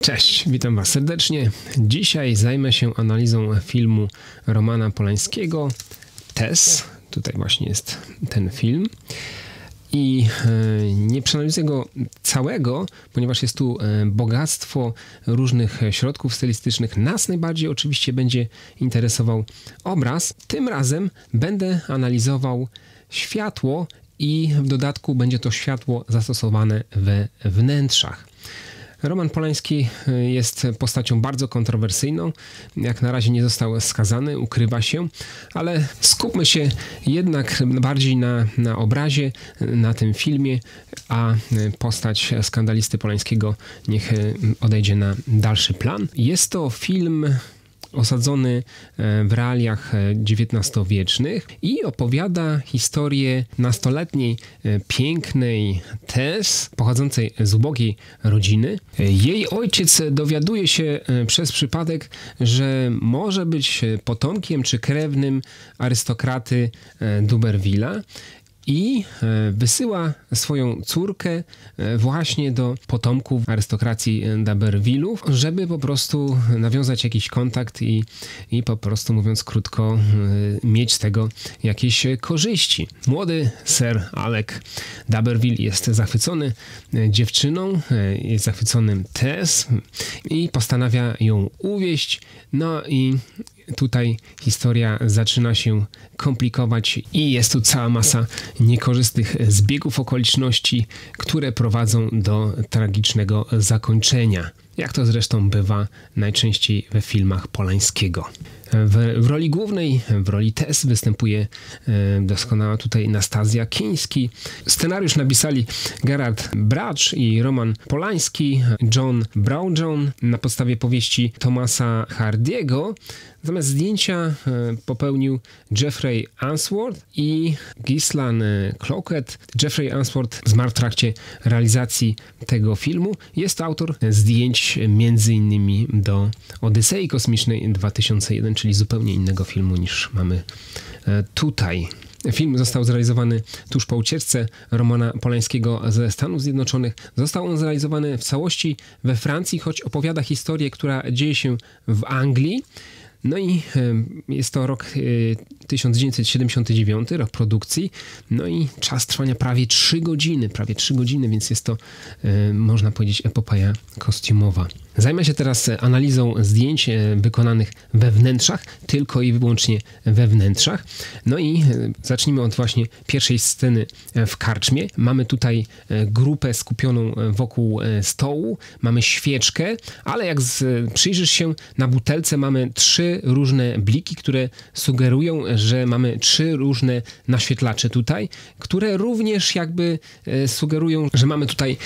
Cześć, witam Was serdecznie. Dzisiaj zajmę się analizą filmu Romana Polańskiego Tess. Tutaj właśnie jest ten film. I nie przeanalizuję go całego, ponieważ jest tu bogactwo różnych środków stylistycznych. Nas najbardziej oczywiście będzie interesował obraz. Tym razem będę analizował światło i w dodatku będzie to światło zastosowane we wnętrzach. Roman Polański jest postacią bardzo kontrowersyjną. Jak na razie nie został skazany, ukrywa się, ale skupmy się jednak bardziej na obrazie, na tym filmie, a postać skandalisty Polańskiego niech odejdzie na dalszy plan. Jest to film osadzony w realiach XIX-wiecznych i opowiada historię nastoletniej, pięknej Tess, pochodzącej z ubogiej rodziny. Jej ojciec dowiaduje się przez przypadek, że może być potomkiem czy krewnym arystokraty d'Uberville'a i wysyła swoją córkę właśnie do potomków arystokracji d'Uberville'ów, żeby po prostu nawiązać jakiś kontakt i po prostu, mówiąc krótko, mieć z tego jakieś korzyści. Młody Sir Alec d'Uberville jest zachwycony dziewczyną, jest zachwyconym Tess i postanawia ją uwieść. No i tutaj historia zaczyna się komplikować i jest tu cała masa niekorzystnych zbiegów okoliczności, które prowadzą do tragicznego zakończenia. Jak to zresztą bywa najczęściej we filmach Polańskiego. W roli głównej, w roli Tess występuje doskonała tutaj Nastazja Kiński. Scenariusz napisali Gerard Bracz i Roman Polański, John Brownjohn na podstawie powieści Thomasa Hardy'ego. Natomiast zdjęcia popełnił Jeffrey Unsworth i Ghislaine Cloquet. Jeffrey Unsworth zmarł w trakcie realizacji tego filmu. Jest to autor zdjęć m.in. do Odysei Kosmicznej 2001, czyli zupełnie innego filmu niż mamy tutaj. Film został zrealizowany tuż po ucieczce Romana Polańskiego ze Stanów Zjednoczonych. Został on zrealizowany w całości we Francji, choć opowiada historię, która dzieje się w Anglii. No i jest to rok 1979, rok produkcji, no i czas trwania prawie 3 godziny, więc jest to, można powiedzieć, epopeja kostiumowa. Zajmę się teraz analizą zdjęć wykonanych we wnętrzach, tylko i wyłącznie we wnętrzach. No i zacznijmy od właśnie pierwszej sceny w karczmie. Mamy tutaj grupę skupioną wokół stołu, mamy świeczkę, ale jak przyjrzysz się na butelce, mamy 3 różne bliki, które sugerują, że mamy 3 różne naświetlacze tutaj, które również jakby sugerują, że mamy tutaj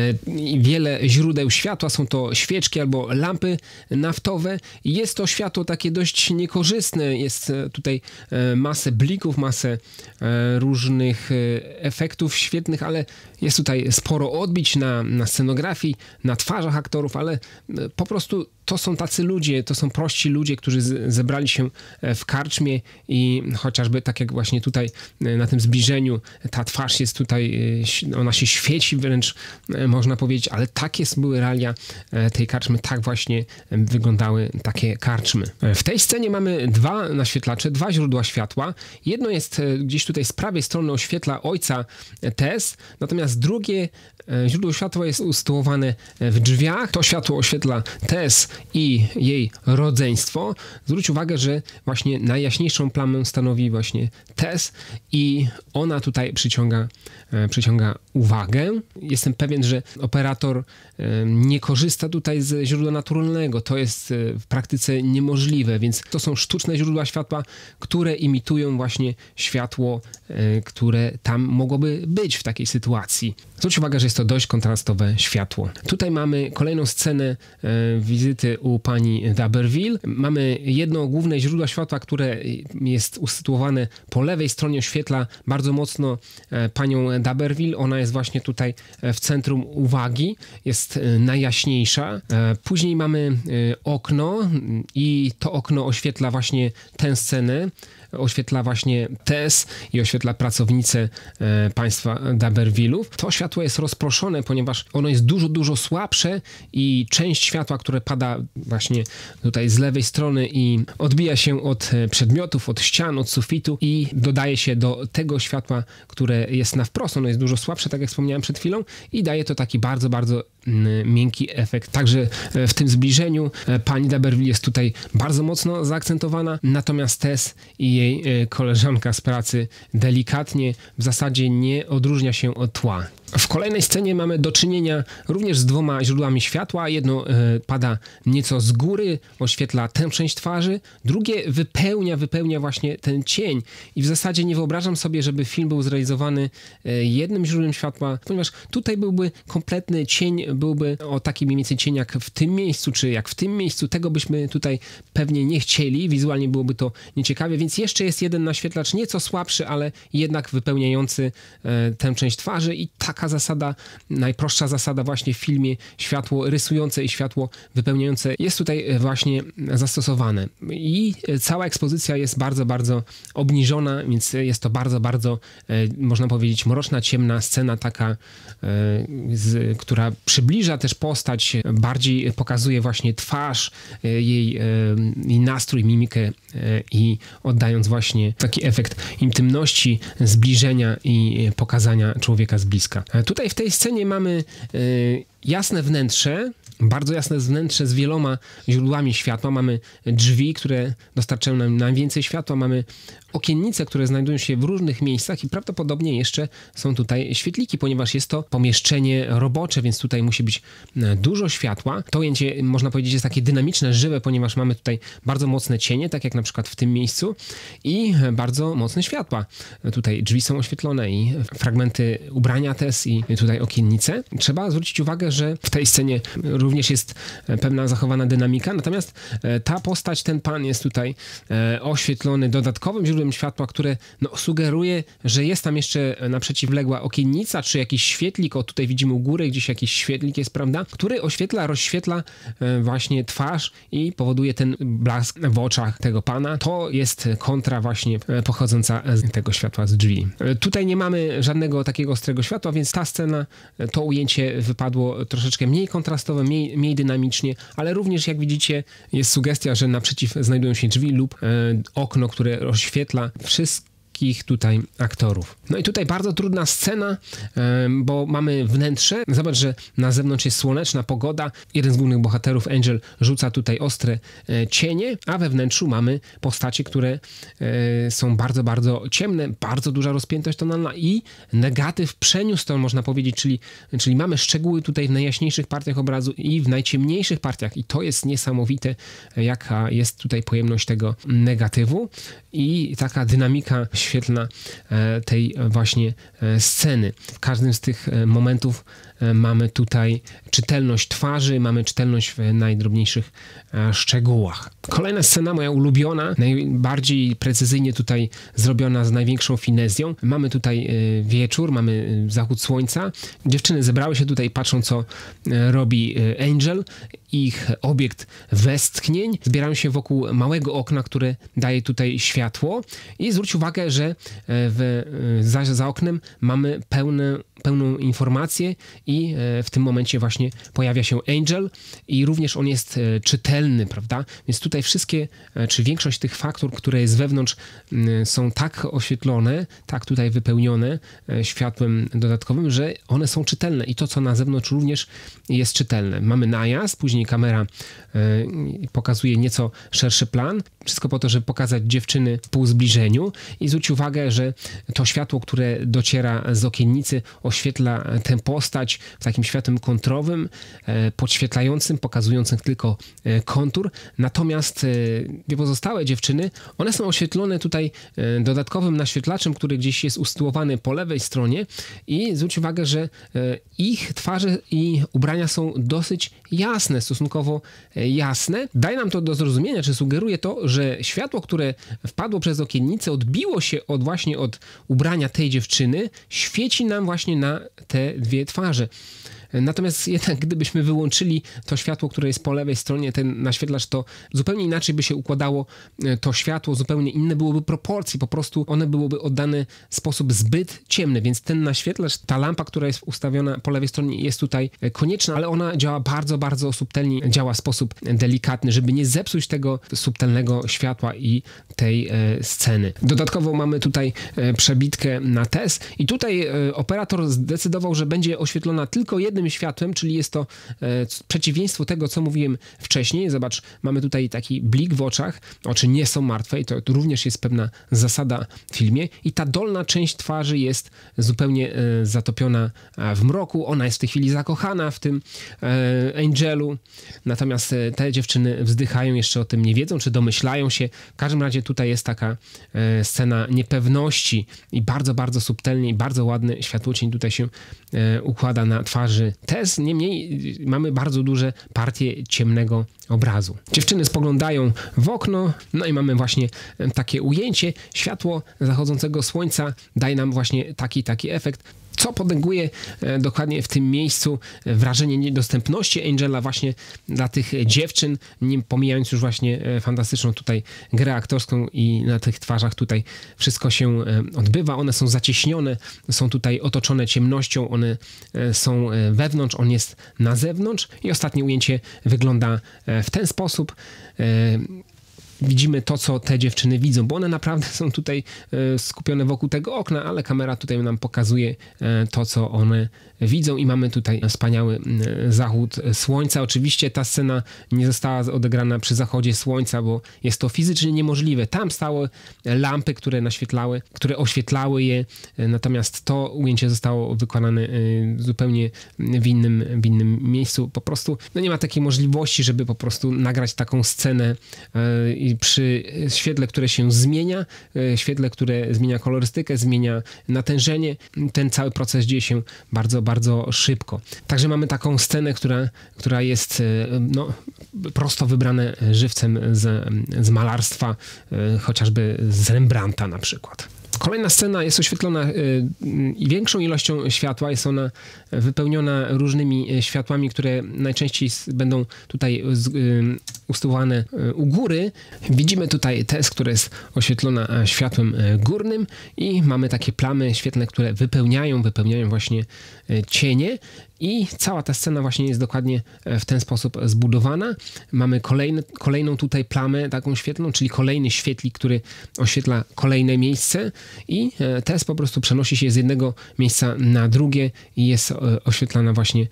wiele źródeł światła. Są to świeczki albo lampy naftowe. Jest to światło takie dość niekorzystne. Jest tutaj masę blików, masę różnych efektów świetnych, ale jest tutaj sporo odbić na scenografii, na twarzach aktorów, ale po prostu to są tacy ludzie, to są prości ludzie, którzy zebrali się w karczmie i chociażby tak jak właśnie tutaj na tym zbliżeniu ta twarz jest tutaj, ona się świeci wręcz, można powiedzieć, ale takie były realia tej karczmy, tak właśnie wyglądały takie karczmy. W tej scenie mamy 2 naświetlacze, 2 źródła światła. Jedno jest gdzieś tutaj z prawej strony, oświetla ojca Tess, natomiast drugie źródło światła jest usytuowane w drzwiach. To światło oświetla Tess i jej rodzeństwo. Zwróć uwagę, że właśnie najjaśniejszą plamę stanowi właśnie Tess i ona tutaj przyciąga uwagę. Jestem pewien, że operator nie korzysta tutaj ze źródła naturalnego. To jest w praktyce niemożliwe, więc to są sztuczne źródła światła, które imitują właśnie światło, które tam mogłoby być w takiej sytuacji. Zwróć uwagę, że jest to dość kontrastowe światło. Tutaj mamy kolejną scenę wizyty u pani d'Uberville. Mamy jedno główne źródło światła, które jest usytuowane po lewej stronie, oświetla bardzo mocno panią d'Uberville. Ona jest właśnie tutaj w centrum uwagi, jest najjaśniejsza. Później mamy okno i to okno oświetla właśnie tę scenę, oświetla właśnie Tess i oświetla pracownicę państwa d'Abervillów. To światło jest rozproszone, ponieważ ono jest dużo słabsze i część światła, które pada właśnie tutaj z lewej strony i odbija się od przedmiotów, od ścian, od sufitu i dodaje się do tego światła, które jest na wprost. Ono jest dużo słabsze, tak jak wspomniałem przed chwilą, i daje to taki bardzo miękki efekt. Także w tym zbliżeniu pani d'Aberville jest tutaj bardzo mocno zaakcentowana, natomiast Tess i jej koleżanka z pracy delikatnie w zasadzie nie odróżnia się od tła. W kolejnej scenie mamy do czynienia również z dwoma źródłami światła. Jedno pada nieco z góry, oświetla tę część twarzy, drugie wypełnia właśnie ten cień. I w zasadzie nie wyobrażam sobie, żeby film był zrealizowany jednym źródłem światła, ponieważ tutaj byłby kompletny cień, byłby o takim mniej więcej cień jak w tym miejscu, czy jak w tym miejscu. Tego byśmy tutaj pewnie nie chcieli, wizualnie byłoby to nieciekawie, więc jeszcze jest jeden naświetlacz, nieco słabszy, ale jednak wypełniający tę część twarzy i taka zasada, najprostsza zasada właśnie w filmie, światło rysujące i światło wypełniające jest tutaj właśnie zastosowane. I cała ekspozycja jest bardzo obniżona, więc jest to bardzo można powiedzieć mroczna, ciemna scena taka, która przybliża też postać, bardziej pokazuje właśnie twarz, jej nastrój, mimikę i oddając właśnie taki efekt intymności, zbliżenia i pokazania człowieka z bliska. Tutaj w tej scenie mamy jasne wnętrze, bardzo jasne wnętrze z wieloma źródłami światła. Mamy drzwi, które dostarczają nam najwięcej światła. Mamy okiennice, które znajdują się w różnych miejscach i prawdopodobnie jeszcze są tutaj świetliki, ponieważ jest to pomieszczenie robocze, więc tutaj musi być dużo światła. To ujęcie, można powiedzieć, jest takie dynamiczne, żywe, ponieważ mamy tutaj bardzo mocne cienie, tak jak na przykład w tym miejscu, i bardzo mocne światła. Tutaj drzwi są oświetlone i fragmenty ubrania Tess i tutaj okiennice. Trzeba zwrócić uwagę, że w tej scenie również jest pewna zachowana dynamika, natomiast ta postać, ten pan jest tutaj oświetlony dodatkowym źródłem światła, które sugeruje, że jest tam jeszcze naprzeciwległa okiennica, czy jakiś świetlik, o tutaj widzimy u góry gdzieś jakiś świetlik jest, prawda, który rozświetla właśnie twarz i powoduje ten blask w oczach tego pana. To jest kontra właśnie pochodząca z tego światła z drzwi. Tutaj nie mamy żadnego takiego ostrego światła, więc ta scena, to ujęcie wypadło troszeczkę mniej kontrastowe, mniej dynamicznie, ale również, jak widzicie, jest sugestia, że naprzeciw znajdują się drzwi lub okno, które rozświetla wszystkich tutaj aktorów. No i tutaj bardzo trudna scena, bo mamy wnętrze. Zobacz, że na zewnątrz jest słoneczna pogoda. Jeden z głównych bohaterów, Angel, rzuca tutaj ostre cienie, a we wnętrzu mamy postacie, które są bardzo ciemne, bardzo duża rozpiętość tonalna i negatyw przeniósł to, można powiedzieć, czyli mamy szczegóły tutaj w najjaśniejszych partiach obrazu i w najciemniejszych partiach i to jest niesamowite, jaka jest tutaj pojemność tego negatywu i taka dynamika świetlna tej właśnie sceny. W każdym z tych momentów mamy tutaj czytelność twarzy, mamy czytelność w najdrobniejszych szczegółach. Kolejna scena, moja ulubiona, najbardziej precyzyjnie tutaj zrobiona, z największą finezją. Mamy tutaj wieczór, mamy zachód słońca. Dziewczyny zebrały się tutaj, patrzą, co robi Angel. Ich obiekt westchnień. Zbierają się wokół małego okna, które daje tutaj światło. I zwróć uwagę, że za oknem mamy pełną informację i w tym momencie właśnie pojawia się Angel i również on jest czytelny, prawda? Więc tutaj wszystkie, czy większość tych faktur, które jest wewnątrz, są tak oświetlone, tak tutaj wypełnione światłem dodatkowym, że one są czytelne i to, co na zewnątrz również jest czytelne. Mamy najazd, później kamera pokazuje nieco szerszy plan. Wszystko po to, żeby pokazać dziewczyny w półzbliżeniu i zwróć uwagę, że to światło, które dociera z okiennicy, oświetla tę postać w takim światłem kontrowym, podświetlającym, pokazującym tylko kontur. Natomiast dwie pozostałe dziewczyny, one są oświetlone tutaj dodatkowym naświetlaczem, który gdzieś jest usytuowany po lewej stronie i zwróć uwagę, że ich twarze i ubrania są dosyć jasne, stosunkowo jasne. Daje nam to do zrozumienia, czy sugeruje to, że światło, które wpadło przez okiennicę, odbiło się właśnie od ubrania tej dziewczyny, świeci nam właśnie na te dwie twarze. Natomiast jednak gdybyśmy wyłączyli to światło, które jest po lewej stronie, ten naświetlacz, to zupełnie inaczej by się układało to światło, zupełnie inne byłoby proporcje, po prostu one byłyby oddane w sposób zbyt ciemny, więc ten naświetlacz, ta lampa, która jest ustawiona po lewej stronie, jest tutaj konieczna, ale ona działa bardzo, bardzo subtelnie, działa w sposób delikatny, żeby nie zepsuć tego subtelnego światła i tej sceny. Dodatkowo mamy tutaj przebitkę na TES i tutaj operator zdecydował, że będzie oświetlona tylko jednym światłem, czyli jest to przeciwieństwo tego, co mówiłem wcześniej. Zobacz, mamy tutaj taki blik w oczach, oczy nie są martwe i to również jest pewna zasada w filmie i ta dolna część twarzy jest zupełnie zatopiona w mroku, ona jest w tej chwili zakochana w tym Angelu, natomiast te dziewczyny wzdychają, jeszcze o tym nie wiedzą, czy domyślają się. W każdym razie tutaj jest taka scena niepewności i bardzo, bardzo subtelnie i bardzo ładny światłocień tutaj się układa na twarzy Tess. Niemniej mamy bardzo duże partie ciemnego obrazu. Dziewczyny spoglądają w okno, no i mamy właśnie takie ujęcie. Światło zachodzącego słońca daje nam właśnie taki efekt, co potęguje dokładnie w tym miejscu wrażenie niedostępności Angela właśnie dla tych dziewczyn, nie pomijając już właśnie fantastyczną tutaj grę aktorską i na tych twarzach tutaj wszystko się odbywa. One są zacieśnione, są tutaj otoczone ciemnością, one są wewnątrz, on jest na zewnątrz i ostatnie ujęcie wygląda w ten sposób. Widzimy to, co te dziewczyny widzą, bo one naprawdę są tutaj skupione wokół tego okna, ale kamera tutaj nam pokazuje to, co one widzą i mamy tutaj wspaniały zachód słońca. Oczywiście ta scena nie została odegrana przy zachodzie słońca, bo jest to fizycznie niemożliwe. Tam stały lampy, które oświetlały je, natomiast to ujęcie zostało wykonane zupełnie w innym miejscu. Po prostu nie ma takiej możliwości, żeby po prostu nagrać taką scenę przy świetle, które się zmienia, świetle, które zmienia kolorystykę, zmienia natężenie. Ten cały proces dzieje się bardzo, bardzo szybko. Także mamy taką scenę, która jest prosto wybrane żywcem z malarstwa, chociażby z Rembrandta na przykład. Kolejna scena jest oświetlona większą ilością światła, jest ona wypełniona różnymi światłami, które najczęściej będą tutaj usytuowane u góry. Widzimy tutaj Tess, która jest oświetlona światłem górnym i mamy takie plamy świetlne, które wypełniają właśnie cienie. I cała ta scena właśnie jest dokładnie w ten sposób zbudowana. Mamy kolejną tutaj plamę taką świetlną, czyli kolejny świetlik, który oświetla kolejne miejsce i Tess po prostu przenosi się z jednego miejsca na drugie i jest oświetlana właśnie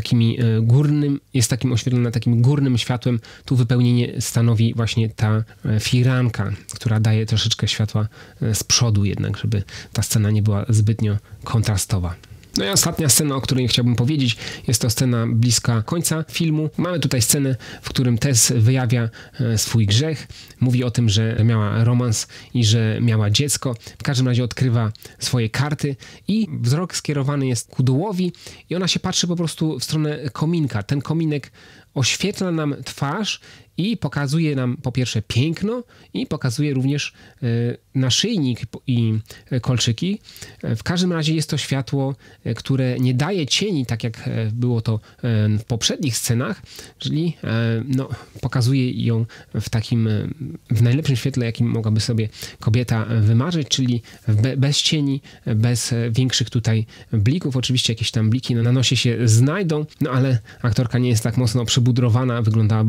oświetlona takim górnym światłem. Tu wypełnienie stanowi właśnie ta firanka, która daje troszeczkę światła z przodu jednak, żeby ta scena nie była zbytnio kontrastowa. No i ostatnia scena, o której chciałbym powiedzieć, jest to scena bliska końca filmu. Mamy tutaj scenę, w którym Tess wyjawia swój grzech, mówi o tym, że miała romans i że miała dziecko. W każdym razie odkrywa swoje karty i wzrok skierowany jest ku dołowi i ona się patrzy po prostu w stronę kominka. Ten kominek oświetla nam twarz i pokazuje nam po pierwsze piękno i pokazuje również naszyjnik i kolczyki. W każdym razie jest to światło, które nie daje cieni, tak jak było to w poprzednich scenach, czyli pokazuje ją w najlepszym świetle, jakim mogłaby sobie kobieta wymarzyć, czyli bez cieni, bez większych tutaj blików. Oczywiście jakieś tam bliki na nosie się znajdą, ale aktorka nie jest tak mocno przybudrowana,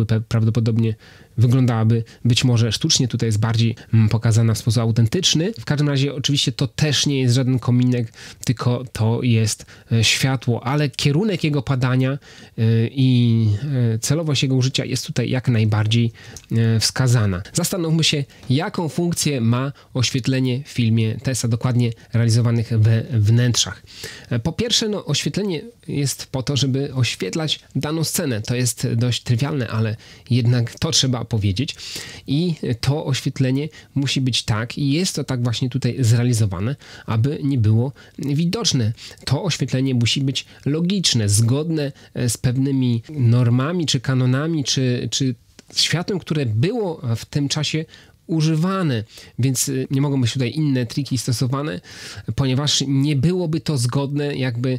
wyglądałaby być może sztucznie, tutaj jest bardziej pokazana w sposób autentyczny. W każdym razie oczywiście to też nie jest żaden kominek, tylko to jest światło, ale kierunek jego padania i celowość jego użycia jest tutaj jak najbardziej wskazana. Zastanówmy się, jaką funkcję ma oświetlenie w filmie Tessa, dokładnie realizowanych we wnętrzach. Po pierwsze, oświetlenie jest po to, żeby oświetlać daną scenę. To jest dość trywialne, ale jednak to trzeba powiedzieć i to oświetlenie musi być tak i jest to tak właśnie tutaj zrealizowane, aby nie było widoczne. To oświetlenie musi być logiczne, zgodne z pewnymi normami, czy kanonami, czy światłem, które było w tym czasie używane, więc nie mogą być tutaj inne triki stosowane, ponieważ nie byłoby to zgodne jakby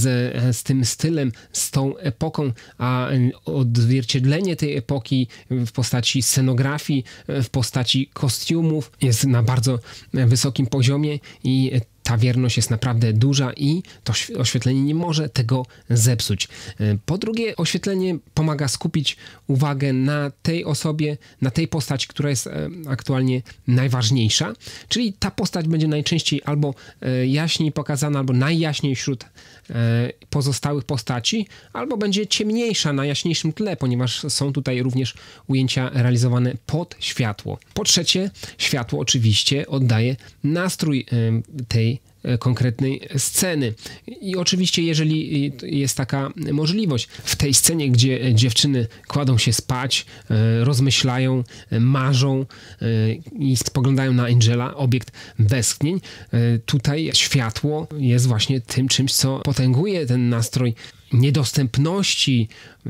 z tym stylem, z tą epoką, a odzwierciedlenie tej epoki w postaci scenografii, w postaci kostiumów jest na bardzo wysokim poziomie i ta wierność jest naprawdę duża i to oświetlenie nie może tego zepsuć. Po drugie, oświetlenie pomaga skupić uwagę na tej osobie, na tej postaci, która jest aktualnie najważniejsza, czyli ta postać będzie najczęściej albo jaśniej pokazana, albo najjaśniej wśród pozostałych postaci, albo będzie ciemniejsza na jaśniejszym tle, ponieważ są tutaj również ujęcia realizowane pod światło. Po trzecie, światło oczywiście oddaje nastrój tej konkretnej sceny. I oczywiście, jeżeli jest taka możliwość, w tej scenie, gdzie dziewczyny kładą się spać, rozmyślają, marzą i spoglądają na Angela, obiekt westchnień, tutaj światło jest właśnie tym czymś, co potęguje ten nastrój niedostępności,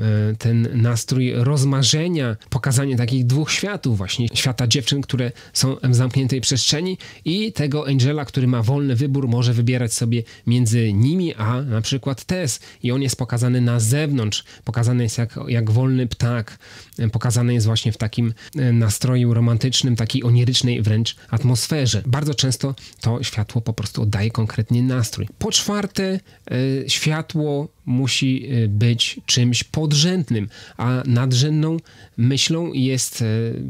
ten nastrój rozmarzenia, pokazanie takich dwóch światów, właśnie świata dziewczyn, które są w zamkniętej przestrzeni i tego Angela, który ma wolny wybór, może wybierać sobie między nimi, a na przykład Tess i on jest pokazany na zewnątrz, pokazany jest jak wolny ptak, pokazany jest właśnie w takim nastroju romantycznym, takiej onirycznej wręcz atmosferze. Bardzo często to światło po prostu oddaje konkretnie nastrój. Po czwarte, światło musi być czymś podrzędnym, a nadrzędną myślą jest,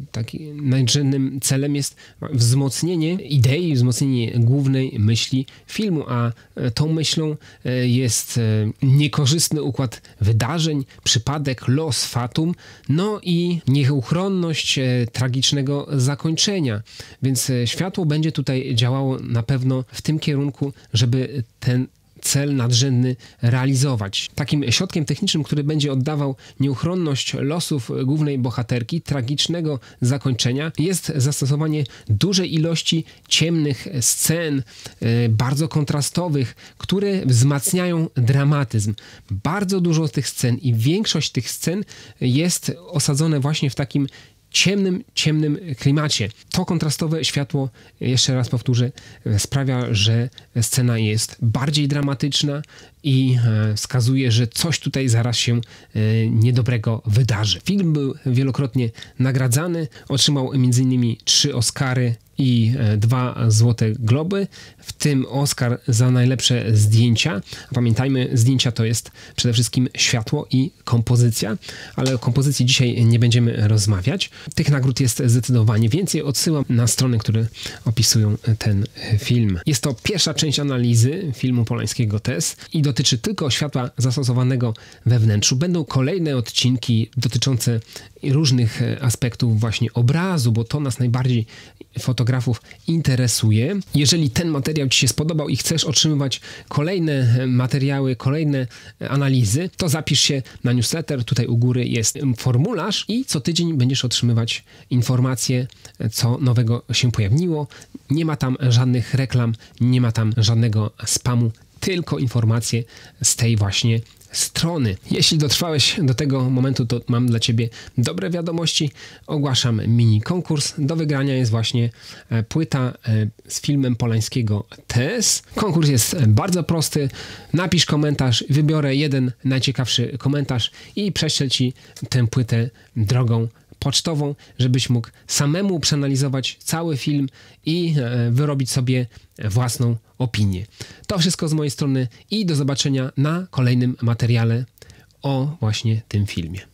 nadrzędnym celem jest wzmocnienie idei, wzmocnienie głównej myśli filmu, a tą myślą jest niekorzystny układ wydarzeń, przypadek, los, fatum, no i nieuchronność tragicznego zakończenia. Więc światło będzie tutaj działało na pewno w tym kierunku, żeby ten cel nadrzędny realizować. Takim środkiem technicznym, który będzie oddawał nieuchronność losów głównej bohaterki, tragicznego zakończenia, jest zastosowanie dużej ilości ciemnych scen, bardzo kontrastowych, które wzmacniają dramatyzm. Bardzo dużo tych scen i większość tych scen jest osadzone właśnie w takim ciemnym klimacie. To kontrastowe światło, jeszcze raz powtórzę, sprawia, że scena jest bardziej dramatyczna i wskazuje, że coś tutaj zaraz się niedobrego wydarzy. Film był wielokrotnie nagradzany, otrzymał m.in. 3 Oscary i 2 Złote Globy, w tym Oscar za najlepsze zdjęcia. Pamiętajmy, zdjęcia to jest przede wszystkim światło i kompozycja, ale o kompozycji dzisiaj nie będziemy rozmawiać. Tych nagród jest zdecydowanie więcej. Odsyłam na strony, które opisują ten film. Jest to pierwsza część analizy filmu Polańskiego Tess i dotyczy tylko światła zastosowanego we wnętrzu. Będą kolejne odcinki dotyczące różnych aspektów właśnie obrazu, bo to nas najbardziej fotografów interesuje. Jeżeli ten materiał Ci się spodobał i chcesz otrzymywać kolejne materiały, kolejne analizy, to zapisz się na newsletter. Tutaj u góry jest formularz i co tydzień będziesz otrzymywać informacje, co nowego się pojawiło. Nie ma tam żadnych reklam, nie ma tam żadnego spamu, tylko informacje z tej właśnie strony. Jeśli dotrwałeś do tego momentu, to mam dla Ciebie dobre wiadomości. Ogłaszam mini konkurs. Do wygrania jest właśnie płyta z filmem Polańskiego Tess. Konkurs jest bardzo prosty. Napisz komentarz, wybiorę jeden najciekawszy komentarz i prześlę Ci tę płytę drogą pocztową, żebyś mógł samemu przeanalizować cały film i wyrobić sobie własną opinię. To wszystko z mojej strony i do zobaczenia na kolejnym materiale o właśnie tym filmie.